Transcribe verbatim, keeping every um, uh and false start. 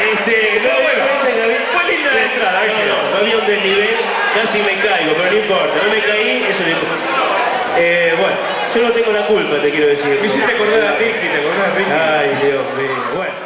Este, no, bueno, fue linda la entrada, no, no había un desnivel, casi me caigo, pero no importa, no me caí, eso no importa. Eh, bueno, yo no tengo la culpa, te quiero decir. Me hiciste acordar a Ricky, ¿te acordás de Ricky? Ay, Dios mío, bueno.